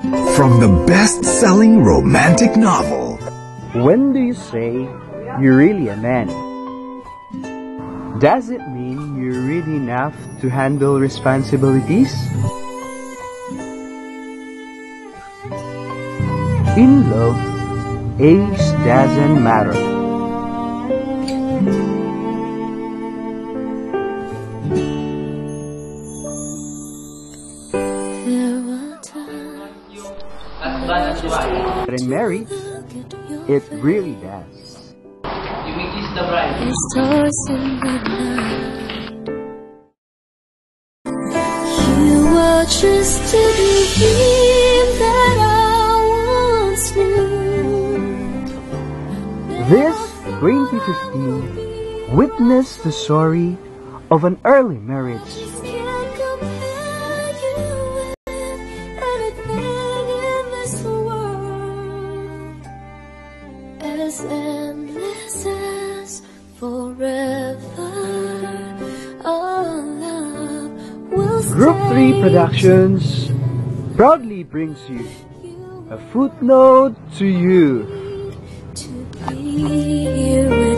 From the best-selling romantic novel, When do you say you're really a man? Does it mean you're ready enough to handle responsibilities? In love, age doesn't matter. But in marriage, it really does. You may kiss the bride. Stars in the night. You were just a dream that I once knew. This 2015 witnessed the story of an early marriage. Can't compare you with anything in this world. As endless as forever, our love will Group 3 stay. Productions proudly brings you a footnote to you. To be here.